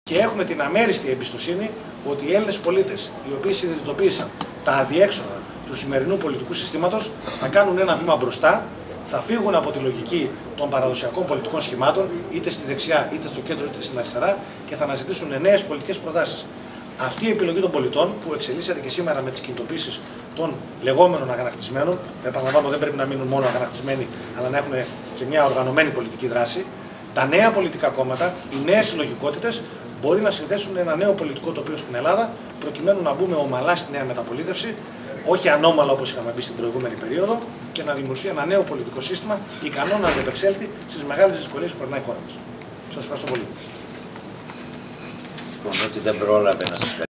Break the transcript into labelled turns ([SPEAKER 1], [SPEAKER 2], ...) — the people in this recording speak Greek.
[SPEAKER 1] Και έχουμε την αμέριστη εμπιστοσύνη ότι οι Έλληνες πολίτες, οι οποίοι συνειδητοποίησαν τα αδιέξοδα του σημερινού πολιτικού συστήματος, θα κάνουν ένα βήμα μπροστά, θα φύγουν από τη λογική των παραδοσιακών πολιτικών σχημάτων, είτε στη δεξιά, είτε στο κέντρο, είτε στην αριστερά, και θα αναζητήσουν νέες πολιτικές προτάσεις. Αυτή η επιλογή των πολιτών, που εξελίσσεται και σήμερα με τις κινητοποίησεις των λεγόμενων αγανακτισμένων, επαναλαμβάνω, δεν πρέπει να μείνουν μόνο αγανακτισμένοι, αλλά να έχουν και μια οργανωμένη πολιτική δράση, τα νέα πολιτικά κόμματα, οι νέες συλλογικότητες, μπορεί να συνδέσουν ένα νέο πολιτικό τοπίο στην Ελλάδα, προκειμένου να μπούμε ομαλά στη νέα μεταπολίτευση, όχι ανώμαλα όπως είχαμε μπει στην προηγούμενη περίοδο, και να δημιουργηθεί ένα νέο πολιτικό σύστημα ικανό να αντεπεξέλθει στις μεγάλες δυσκολίες που περνάει η χώρα μας. Σας ευχαριστώ πολύ.
[SPEAKER 2] Ότι δεν πρόλαβε να σας